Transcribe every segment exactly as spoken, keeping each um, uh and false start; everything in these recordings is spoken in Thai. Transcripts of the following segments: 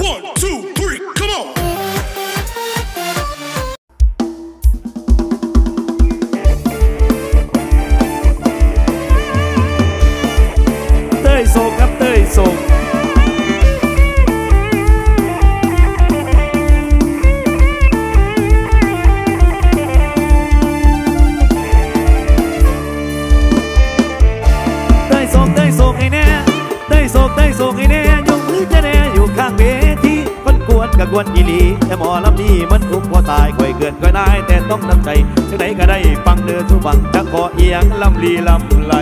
one two three come on เต้ยโศกครับเต้ยโศกโศกไอ้แน่ยกมือจะแน่อยู่ข้างเวทีคนกวนกับกวนอีหลีแต่หมอลำนี้มันทุกข์พอตายค่อยเกินก็ได้แต่ต้องนำใจจังไหนก็ได้ฟังเดือทุกบังจะขอเอียงลำลีลำไหล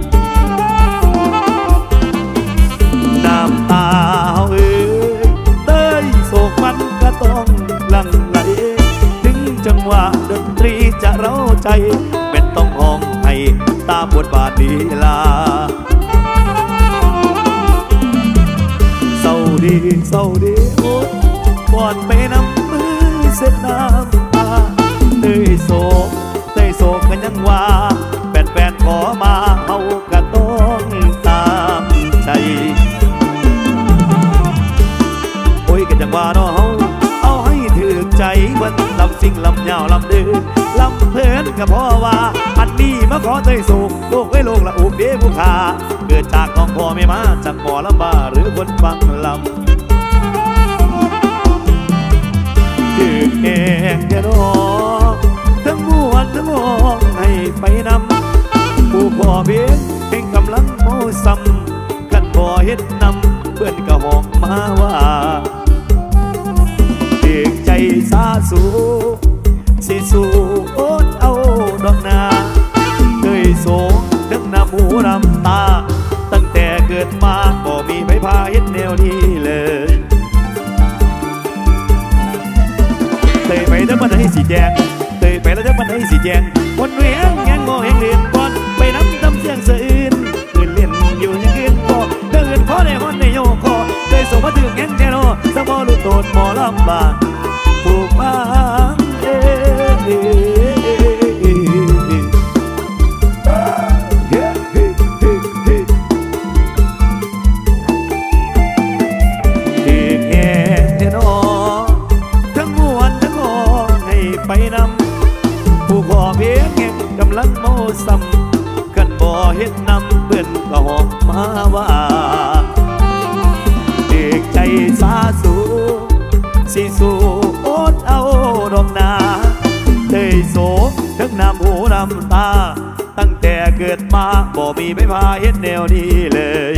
น้ำตาเอ้ยเต้ยโศกมันก็ต้องหลั่งไหลถึงจังหวะดนตรีจะเร้าใจเป็นต้องห้องให้ตามบทบาทลีลาดีเศร้าดีโอ๊ยก่อนไปน้ำมือเส้นน้ำตาเต้ยโศกเต้ยโศกกันยังว่าแฟนๆขอมาเอากระต้องตามใจโอ้ยกันยังว่าเนาะเฮาเอาให้ถึกใจวันลำสิ่งลำยาวลำดื้อลำเพลินก็เพราะว่าอันนี้มาขอเต้ยโศกโลกไว้โลกละอุบเบี้ยผู้ขาเกิดจากน้องพ่อไม่มาจากหมอลำบาหรือคนฟังลำดึกแองแค่นอทั้งมวลทั้งมองให้ไปนำผู้พ่อเบี้ยแห่งกำลังโมซ้ำกันบ่เฮ็ดนำเพื่อนก็ห้องมาว่าเด็กใจสาสูสิสู้อดเอาดอกนาเคยโศกทั้งน้ำหูน้ำตาตั้งแต่เกิดมาบ่มีใครพาเห็นแนวนี้เลยเตยไปแล้วมันให้สีแดงเตยไปแล้วมันให้สีแดงคนเวียงยังงอแห่งเรียนก่อนไปน้ำตำเสียงสะอื้นอื่นเล่นอยู่ยังอื่นพอเดินพอในห้องในโยคอเตยส่งมาถึงแห่งแค่นอสมอลุโตนหมอลำบากผูกพังเอ๊ไปนำผู้พ่อเพียงเก็บกำลังโมซ้ำกันบ่เฮ็ดนำเพื่อนก็หอกมาว่าเด็กใจสาสูสิสู้อดเอาดอกนาเตยโศกทั้งน้ำหูน้ำตาตั้งแต่เกิดมาบ่มีไม่พาเฮ็ดแนวนี้เลย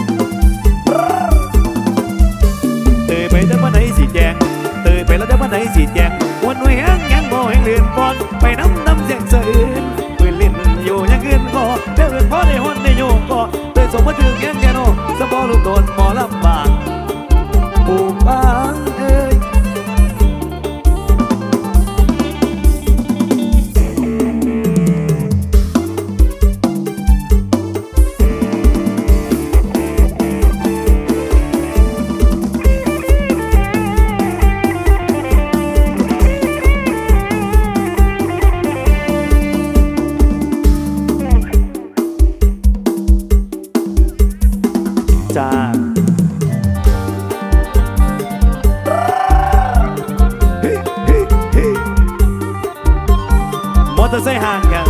เตยไปแต่วันไหนสิแจงเตยไปแล้วแต่วันไหนสิแจงวันเวียงยังบ่แห่งเรียนก่อนไปน้ำน้ำเสียงสะอื้นปืนลิ้นอยู่ยังอื่นก็เดินพอในห้องในโยกก็เตยส่งมาถึงยังแค่นอสมอลุโดนหมอลำบากผู้ฟังเอ้ยมอเตอร์ไซค์ห่างกัน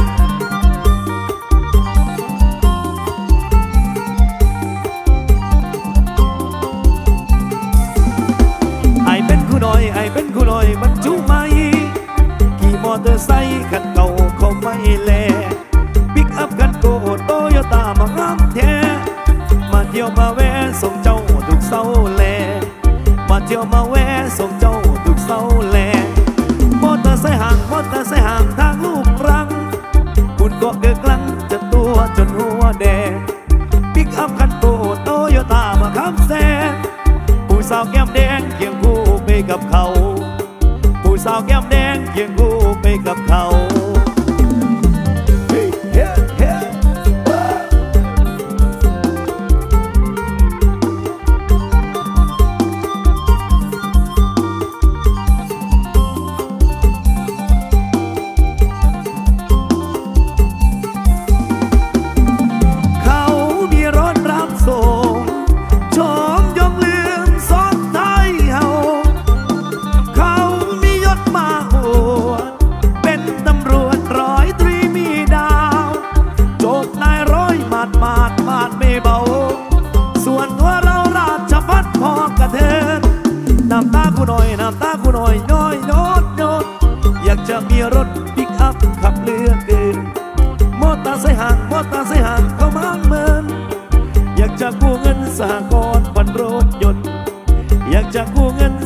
ไอเป็นคู่น้อยไอเป็นคู่น้อยบรรจุไม่ขี่มอเตอร์ไซค์คันเก่าเขาไม่แลปิกอัพกันโกโตโยต้ามางามแท้มาเที่ยวมาแวะส่งเจ้าทุกเสาแลมาเที่ยวมาแวะส่งเจ้าทุกเสาแลมอเตอร์ไซค์ห่างมอเตอร์ไซค์ห่างทางลูกรังคุณก็เกิดกลังจะตัวจนหัวแดงปิกอัพคันโตโตโยต้ามาขับแซงผู้สาวแก้มแดงเคียงคู่ไปกับเขาผู้สาวแก้มแดงเคียงคู่ไปกับเขา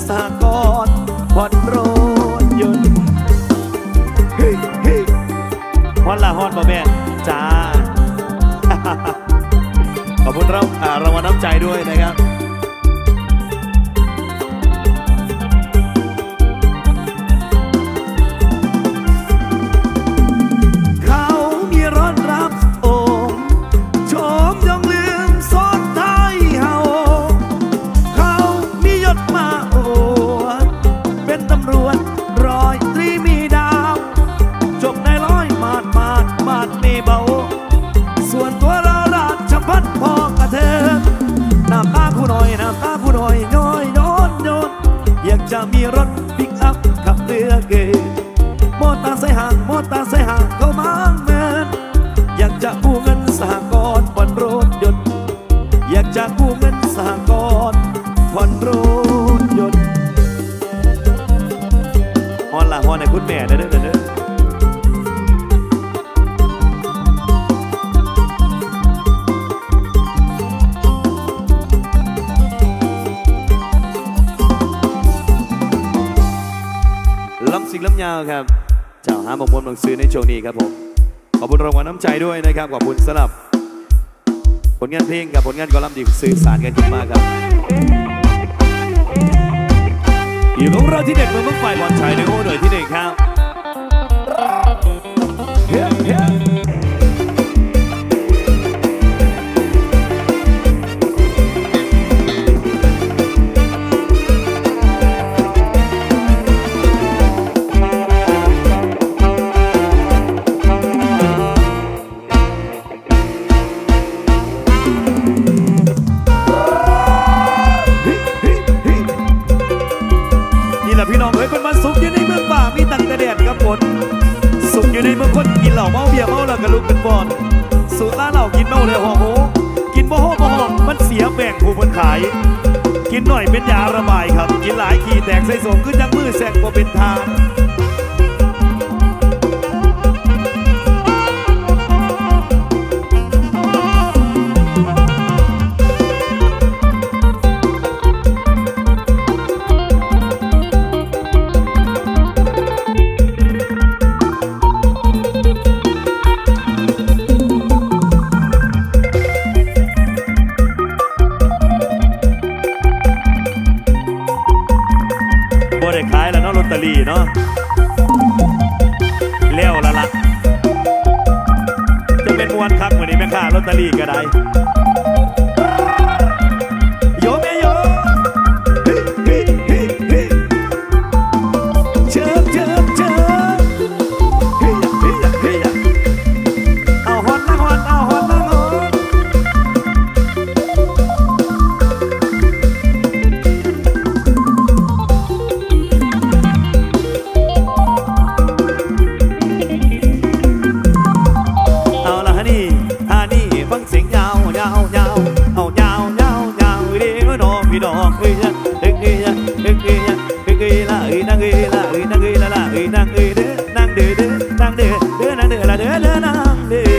สหกรณ์ผ่อนรถยนต์เฮ้ยเฮ้ยฮอนละฮอนบ่แม่จ้า ขอบคุณเรารางวัลน้ำใจด้วยนะครับเขามีรถรับโอ่งโฉมยองลืมซ้อนท้ายเฮาเขามียศมาโอวดเป็นตำรวจร้อยตรีมีดาวจบในร้อยมาดมาดมาดมีเบาส่วนตัวเราราชพัฒพอกระเทิงน้ำตาผู้น้อยน้ำตาผู้น้อยน้อยโยนโยนอยากจะมีรถปิกอัพขับเรือเกยมอเตอร์ไซค์ห่างมอเตอร์ไซค์ห่างเขามางเมินอยากจะกู้เงินสหกรณ์ผ่อนรถยนต์อยากจะกู้เงินสหกรณ์ผ่อนรถยนต์ฮอนละฮอนในคุณแม่เด้อเด้อเด้อล้ำสิ่งล้ำยาวครับเจ้าหาบกมวลบางซื้อในช่วงนี้ครับผมขอบคุณรางวัลน้ำใจด้วยนะครับขอบคุณสำหรับผลงานเพลงกับผลงานกอลัมน์ที่สื่อสารกันขึ้นมาครับอยู่ของเราที่เด็กเมืองเมืองฝ่ายบอลชายในโอ้หน่วยที่หนึ่งครับเฮ้เฮ้พี่น้องเอ้ยคนมาสุขอยู่ในเมืองป่ามีตั้งแต่แดดกับฝนสุขอยู่ในเมืองคนกินเหล้าเมาเบียร์เมาแล้วก็ลุกเป็นบอลสุราเหล้ากินเมาเลยหัวโหกินบ่โหบ่โหมันเสียแบ่งผู้คนขายกินหน่อยเป็นยาระบายครับกินหลายขี้แตกใส่สมขึ้นจังมือแสกบ่เป็นทางได้ขายแล้วเนาะลอตเตอรี่เนาะเลี้ยวละละจะเป็นมวนคักเหมือนนี้แม่ค้าลอตเตอรี่ก็ได้โยแม่โยเชิบเชิบเชิบเอาฮอนนะฮอนเอาฮอนนะฮอนพี่น้องเอ้ยเอ้ยเอ้ยเอ้ยเอ้ยเอ้ยเอ้ยละเอ้ยนางเอ้ยละเอ้ยนางเอ้ยละละเอ้ยนางเอ้ยเด้อนางเด้อเด้อนางเด้อเด้อนางเด้อละเด้อเด้อนางเด้อ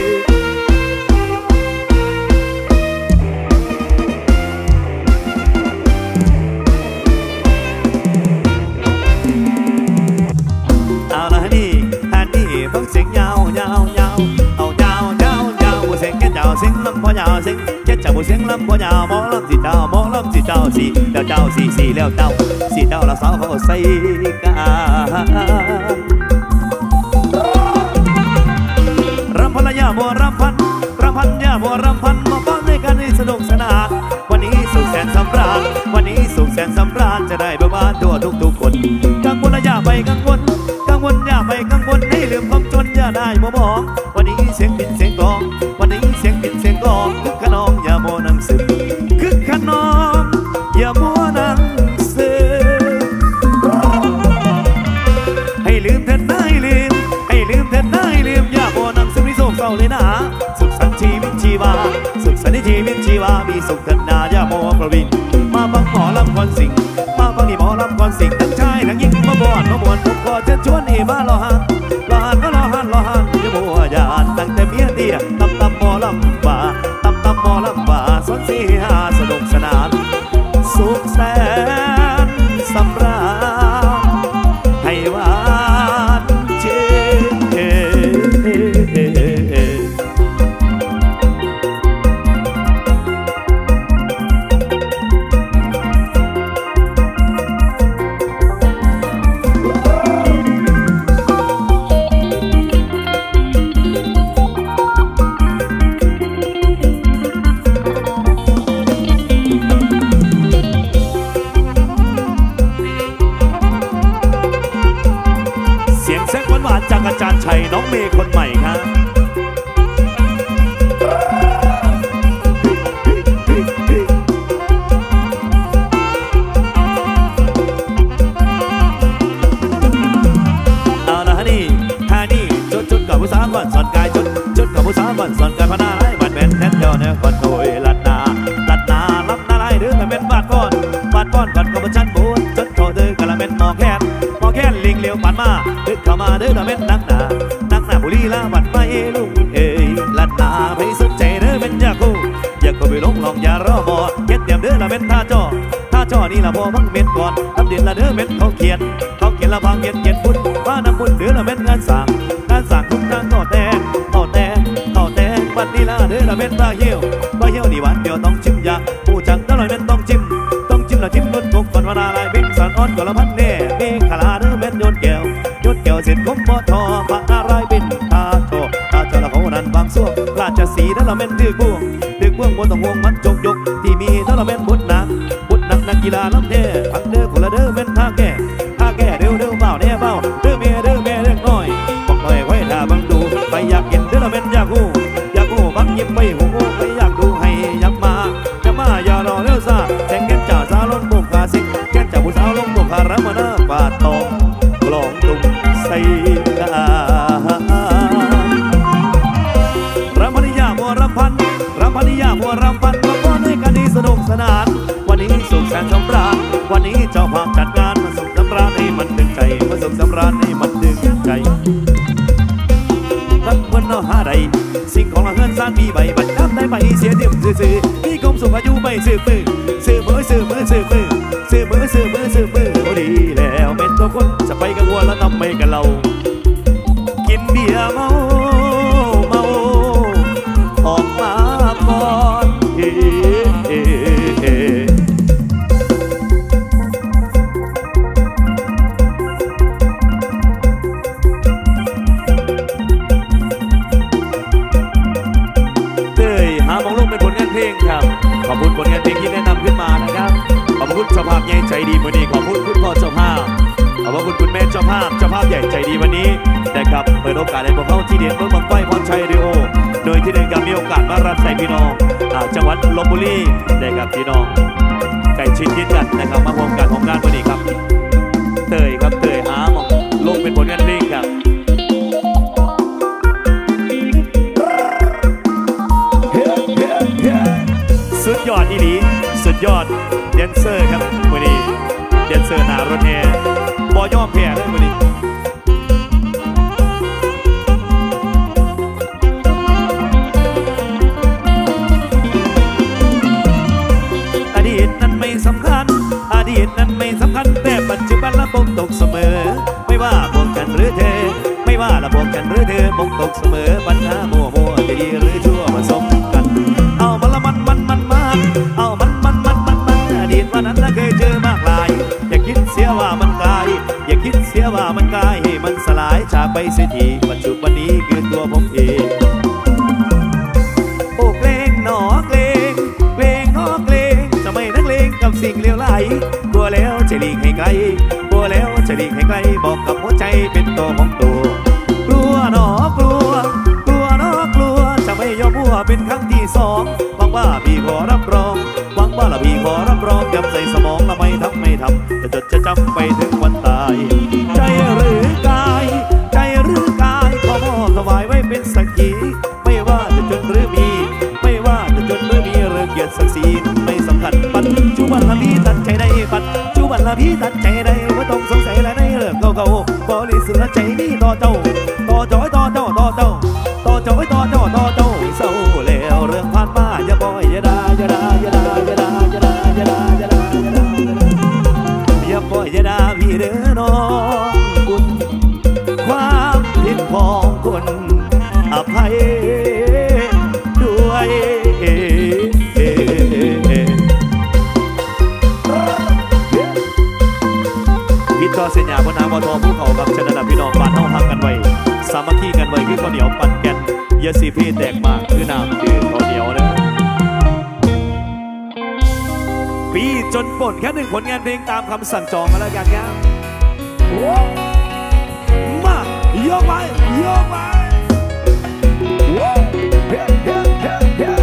เอาละฮันนี่ฮันนี่ฟังเสียงยาวยาวยาวเอายาวยาวยาวเสียงแก่เจ้าเสียงลำพอยาวเสียงแก่เจ้าเสียงลำพอยาวหมอลำสิเจ้าหมอลำสิเจ้าสิแล้วเจ้าสิสิแล้วเจ้าสิเจ้าละสาวเขาใส่กันรำพันละยาบัวรำพันรำพันยาบัวรำพันมาฟังในกันให้สนุกสนานวันนี้สุขแสนสำราญวันนี้สุขแสนสำราญจะได้ประมาณทั่วทุกทุกคนกังวลละยาไปกังวลกังวลอย่าไปกังวลให้ลืมความจนอย่าได้บ่บอกวันนี้เสียงปิ่นเสียงกลองวันนี้เสียงปิ่นเสียงกลองคึกขนองอย่ามัวนั่งซึมคึกขนองอย่ามัวนั่งซึมให้ลืมเถิดนะให้ลืมให้ลืมเถิดนะให้ลืมอย่ามัวนั่งซึมในโศกเศร้าเลยนะสุขสันต์ชีวิตชีวาสุขสันต์ชีวิตชีวามีสุขเถิดนะอย่ามัวประวินมาฟังหมอลำคอนสิงมาฟังนี่หมอลำคอนสิงทั้งชายทั้งหญิงมาบ่อนมาบ่อนผมขอเชิญชวนให้มาลอหันลอหันก็ลอหันลอหันอย่ามัวยานตั้งแต่เมียเตี้ยตำตำหมอลำป่าตำตำหมอลำป่าสนสีหาสนุกสนานสุขแสนสำราญน้องเมย์คนใหม่ครับเอาละฮะนี่ท่านี่จุดจุดกับผู้สาวก่อนสอนกายจุดจุดกับผู้สาวก่อนสอนกายพนาไล่บัดแมนแทนเจ้าเนี่ยก่อนโดยลัดนาลัดนาลับนาไล่หรือแต่เป็นบาดก้อนบาดก้อนก่อนกับผู้ชันบูนจดโทเดินกะละเม็ดมอแค้นมอแค้นลิงเลี้ยวปันมาดึกเข้ามาเดินแต่เม็ดนักหนานักหนาบุรีละบัดไม่ลุงเอ๋ยลัดนาไปสนใจเด้อเป็นยาคูอยากก็ไปลงลองยารอมอเก็ดเตรียมเด้อละเม็ดท่าจ่อท่าจ่อนี่ละพอพังเม็ดก่อนทำเด็ดละเด้อเม็ดเขาเขียนเขาเขียนละพังเขียนเขียนพุ่นว่านำพุ่นเด้อละเม็ดงานสั่งงานสั่งทุกทางต่อแต่ต่อแต่ต่อแต่บัดนี้ละเด้อละเม็ดบ้าเหี้ยวบ้าเหี้ยวนี่หวานเดียวต้องชิมยาผู้จังตลอดเม็ดต้องจิ้มต้องจิ้มละจิ้มล้นกบก่อนวนาลายบิ๊กสันอ่อนก่อนละพันเน่เมฆขลาเด้อเม็ดโยนแก้วโยนแก้วเสร็จคมบ่ทอปะอะไรเป็นตาโตตาเจ้าละเขานั้นบางส่วนราชสีนั่นละเม็ดดื้อบ่วงดื้อบ่วงบนต้องห่วงมันจกยกที่มีนั่นละเม็ดบุญนักบุญนักนักกีฬาล้ำเท่พังเด้อคนละเด้อเม็ดท่าแก่ท่าแก่เด้อเด้อเบาแน่เบาเด้อเมียเด้อแม่เด้อน้อยบอกหน่อยไว้ถ้าบังดูไปอยากเห็นเด้อละเม็ดอยากหูอยากหูบังยิ้มไปหูไปอยากดูให้ยับมาจะมาอย่ารอเร็วซาแข่งกันจ่าสาวลงบุกขาสิแข่งจ่าผู้สาวลงบุกขาระมาหน้าปาดตองกลองดุมใส่การำพันยาบัวรำพันรำพันยาบัวรำพันรำพันให้กันดีสนุกสนานวันนี้สุขแสนสำราญวันนี้เจ้าภาพจัดงานมาสุขสำราญให้มันดึงใจมาสุขสำราญให้มันดึงใจรักเพื่อนเอาหาใดสิ่งของเราเฮือนซ่านมีใบบัตรได้ใบเสียเดี่ยมซื่อๆมีกรมสุขอายุไม่ซื่อมือซื่อมือซื่อมือซื่อมือซื่อมือซื่อมือซื่อมือโอ้ดีแล้วเป็นตัวคนจะไปกับวัวแล้วทำไม่กับเรากินเบียร์เมาเมาออกมาก่อนเฮ้เฮ้เฮ้เพลงครับขอบคุณผลงานเพลงที่แนะนำขึ้นมานะครับขอบคุณเจ้าภาพใหญ่ใจดีวันนี้ขอบคุณคุณพ่อเจ้าภาพขอบคุณคุณแม่เจ้าภาพเจ้าภาพใหญ่ใจดีวันนี้นะครับเปิดโอกาสให้พวกเขาที่เด่นเมืองบางไฟพรชัยเรโอโดยที่เด่นกับมีโอกาสมารับใส่พี่น้องจังหวัดลพบุรีนะครับพี่น้องไก่ชิดยิดกันนะครับมาร่วมกันของงานวันนี้ครับเตยครับเตยหาหมองลงเป็นผลงานเพลงครับสุดยอดอีหลีสุดยอดแดนเซอร์ครับวันนี้แดนเซอร์หนารถแห่บอย่อมแพ้เลยวันนี้อดีตนั้นไม่สำคัญอดีตนั้นไม่สำคัญแต่ปัจจุบันละบงตกเสมอไม่ว่าบงกันหรือเธอไม่ว่าละบงกันหรือเธอบงตกเสมอปัญหาโมโหจะดีหรือชั่วผสมกันเอามันละมันมันมันมันเอามันมันมันมันมันอดีตวันนั้นละเคยเจอมากหลายอย่าคิดเสียว่ามันกลายอย่าคิดเสียว่ามันกลายให้มันสลายจากไปเสียทีปัจจุบันนี้คือตัวผมเองโอ้เกรงหนอเกรงเกรงหนอเกรงจะไม่นักเลงกับสิ่งเลวไหลกลัวแล้วจะหลีกให้ไกลกลัวแล้วจะหลีกให้ไกลบอกกับหัวใจเป็นตัวของตัวกลัวหนอกลัวกลัวหนอกลัวจะไม่ยอมหัวเป็นครั้งที่สองหวังว่าพี่ขอรับรองหวังว่าละพี่ขอรับรองจำใส่สมองละไม่ทำไม่ทำจะจดจะจำไปถึงวันตายใจหรือกายใจหรือกายขอมอบถวายไว้เป็นสักขีไม่ว่าจะจนหรือมีไม่ว่าจะจนหรือมีเรื่องเกียรติศักดิ์ศรีไม่สำคัญปัจจุบันละพี่ตัดใจได้ปัจจุบันละพี่ตัดใจได้ไม่ต้องสงสัยและในเรื่องเก่าๆบริสุทธิ์ใจนี่ต่อเจ้าต่อจอยต่อเจ้าต่อเจ้าต่อจอยต่อเจ้าต่อเจ้าเศร้าแล้วเรื่องผ่านมาอย่าบ่อยอย่าด่าอย่าด่าอย่าด่าอย่าด่าอย่าด่าอย่าด่าอย่าด่าอย่าบ่อยอย่าด่าพี่เด้อน้องคุณความผิดของคนอภัยด้วยพิจารณาพนาบทผู้เขากับชนะพี่น้องบ้านเฮาหักกันไว้สามัคคีกันไว้คือข้าวเหนียวปั่นแกนยาสีพี่แตกมากคือน้ำคือข้าวเหนียวนะปีจนป่นแค่หนึ่งผลงานเพลงตามคำสั่งจองมาแล้วกันครับมาโยกไปโยกไปว้าวเฮ้เฮ้เฮ้เฮ้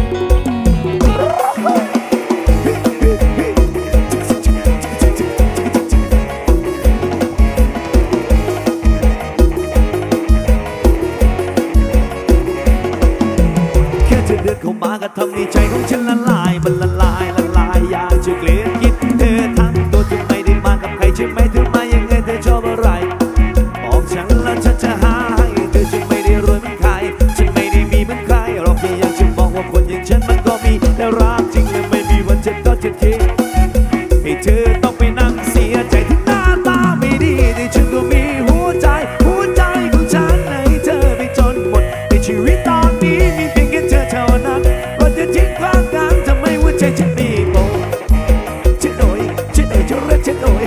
แค่เธอเดินเข้ามาก็ทำให้ใจของฉันละลายมันละลายละลายอยากจะเกลียดคิดเธอทั้งตัวที่ไม่ได้มากับใครใช่ไหมเธอมายังไงเธอชอบอะไรบอกฉันแล้วฉันจะหาให้เธอฉันไม่ได้รวยเหมือนใครฉันไม่ได้มีเหมือนใครหรอกแค่อยากจะบอกว่าคนอย่างฉันมันก็มีแต่รักจริงและไม่มีวันจะต้อนจะทิ้งให้เธอต้องไปนั่งเสียใจที่หน้าตาไม่ดีแต่ฉันก็มีหัวใจหัวใจของฉันให้เธอไปจนหมดในชีวิตตอนนี้มีเพียงแค่เธอเท่านั้นเราจะทิ้งความกันทำไมหัวใจฉันมีโบฉันโอยฉันโอยจะรักฉันโอย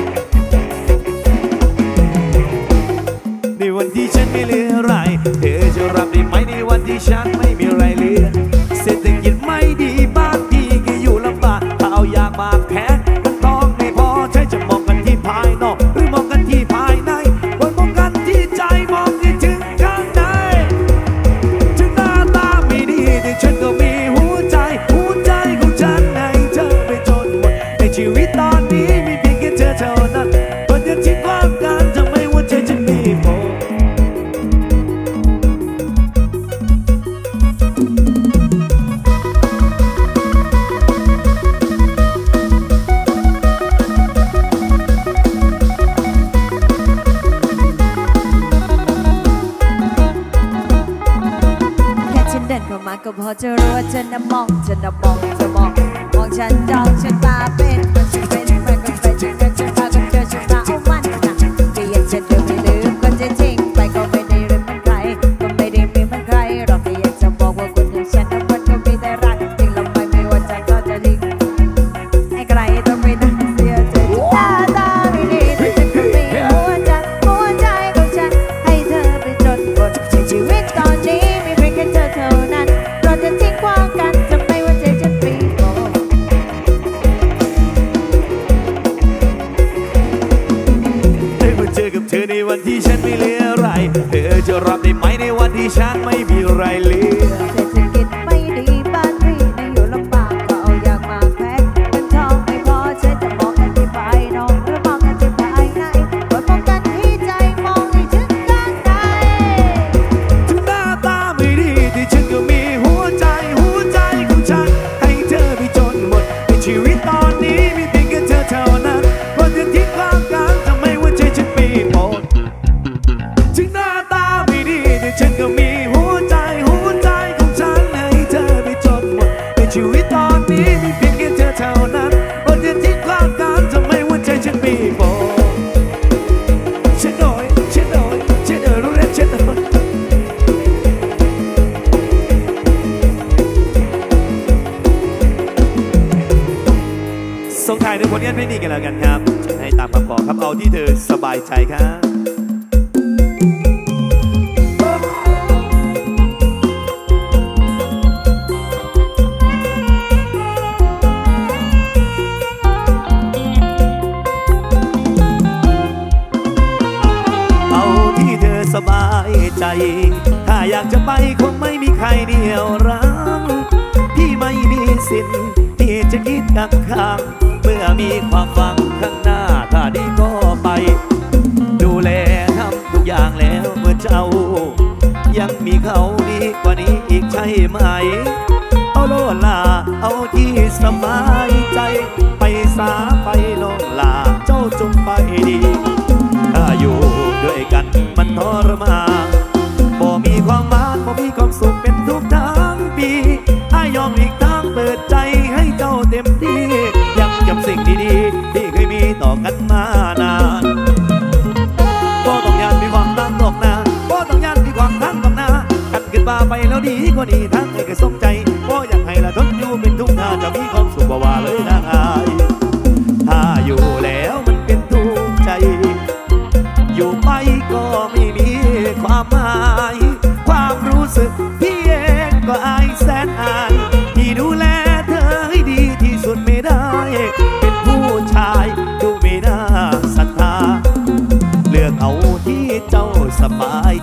ในวันที่ฉันไม่เหลืออะไรเธอจะรับได้ไหมในวันที่ฉันไม่มีอะไรเหลือเศรษฐกิจไม่ดีบ้านพี่ก็อยู่ลำบากข้าวยากมากแพงมันต้องไม่พอใช่จะมองกันที่ภายนอกหรือมองกันที่ภายในวันมองกันที่ใจมองที่ถึงข้างในถึงหน้าตาไม่ดีแต่ฉันก็มีหัวใจหัวใจของฉันให้เธอไปจนหมดในชีวิตตอนนี้มีเพียงแค่เธอเท่านั้นวันจะทิ้งความกันทำไมหัวใจฉันมีโบก็พอจะรู้ว่าเธอน่ะมองเธอน่ะมองเธอมองมองฉันจ้องฉันตาเป็นมันจะเป็นมันก็เป็นฉันก็ฉันพาก็เจอฉันตาเอามันนะก็ยังฉันเดิมไม่ลืมก็จะทิ้งไปก็ไม่ได้ลืมมันใครก็ไม่ได้มีมันใครหรอกก็อยากจะบอกว่าคนอย่างฉันนั้นมันก็มีแต่รักจริงลงไปไม่ว่าใจก็จะทิ้งให้ใครต้องไปนั่งเสียใจที่ตาตาไม่ดีแต่ฉันก็มีหัวใจหัวใจของฉันให้เธอไปจนหมดในชีวิตตอนนี้มีเพียงแค่เธอเท่านั้นเราจะทิ้งความกันทำไมว่าใจฉันปีโบได้มาเจอกับเธอในวันที่ฉันไม่เหลืออะไรเธอจะรับได้ไหมในวันที่ฉันไม่มีอะไรเหลือเศรษฐกิจไม่ดีบ้านพี่น่ะอยู่ลำบากก็เอาอย่างมากแพ้เงินทองไม่พอใช้จะมองกันที่ภายนอกหรือมองกันที่ภายในวันมองกันที่ใจมองให้ถึงข้างในถึงหน้าตาไม่ดีแต่ฉันก็มีหัวใจหัวใจของฉันให้เธอไปจนหมดในชีวิตตอนนี้มีเพียงแค่เธอเท่านั้นวันจะทิ้งความกันทำไมหัวใจฉันปีโบถึงหน้าตาไม่ดีแต่ฉันก็มีหัวใจหัวใจของฉันให้เธอไปจนหมดในชีวิตตอนนี้มีเพียงแค่เธอเท่านั้นวันจะทิ้งความกันทำไมหัวใจฉันปีโบฉันโดยฉันโดยฉันเออรู้แล้วฉันโดยส่งท้ายด้วยผลงานเพลงนี้กันแล้วกันครับให้ตามคำขอครับเอาที่เธอสบายใจครับเอาที่เธอสบายใจถ้าอยากจะไปคงไม่มีใครเดียวรักพี่ไม่มีสิทธิ์ที่จะคิดกักขังเมื่อมีความหวังข้างหน้าถ้าดีก็ไปดูแลทำทุกอย่างแล้วเมื่อเจ้ายังมีเขาดีกว่านี้อีกใช่ไหมเอาโลลาเอาที่สบายใจไปสาไปโลลาเจ้าจงไปดีถ้าอยู่ด้วยกันมันทรมานบ่มีความหมายบ่มีความสุขเป็นทุกทั้งปีให้ยอมอีกทางเปิดใจให้เจ้าเต็มที่ยังจำสิ่งดีๆที่เคยมีต่อกันมานานก็ต้องยันมีความตั้งตอกหน้าก็ต้องยันมีความตั้งตอกหน้ากันขึ้นมาไปแล้วดีกว่านี้ทั้งให้ก็สมใจก็อยากให้ละทนอยู่เป็นทุกท่าจะมีความสุขว่าเลยนะอายถ้าอยู่แล้วมันเป็นทุกข์ใจอยู่ไปก็ไม่มีความหมายความรู้สึกพี่เองก็อายแสนอายที่ดูแลเธอให้ดีที่สุดไม่ได้เป็นผู้ชายดูไม่น่าศรัทธาเลือกเอาที่เจ้าสบาย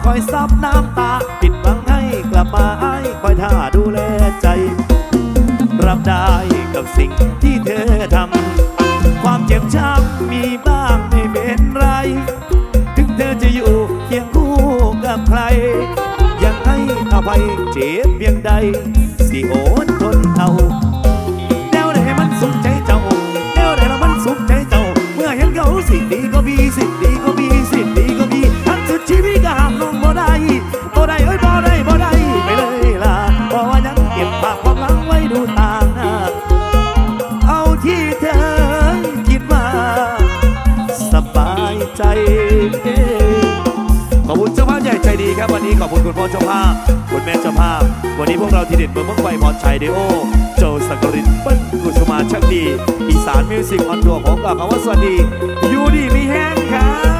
อยซับน้ำตาปิดบังให้กลับมาไอ้คอยท่าดูแลใจรับได้กับสิ่งที่เธอทำความเจ็บช้ำมีบ้างไม่เป็นไรถึงเธอจะอยู่เคียงคู่กับใครยังให้อภัยเจ็บเพียงใดสิโอดทนเอาแนวไหนมันสุขใจเจ้าแนวไหนแล้วมันสุขใจเจ้าเมื่อเห็นเขาสิ่งดีก็มีสิ่งดีก็มีสิ่งดีก็มีทั้งสุดชีวิตก็ห้ามลงบ่ได้บ่ได้เอ้ยบ่ได้บ่ได้ไปเลยล่ะเพราะว่ายังเก็บภาพความหลังไว้ดูต่างหน้าเอาที่เธอคิดว่าสบายใจขอบคุณเจ้าภาพใหญ่ใจดีครับวันนี้ขอบคุณคุณพ่อเจ้าภาพคุณแม่เจ้าภาพวันนี้พวกเราทีเด็ดเมืองเมืองไฟพรชัยเดโอโจสักกรินเปิ้ลกุสุมาชักดีอีสานมิวสิกออนทัวร์ของกับคำว่าสวัสดีอยู่ดีมีแห้งครับ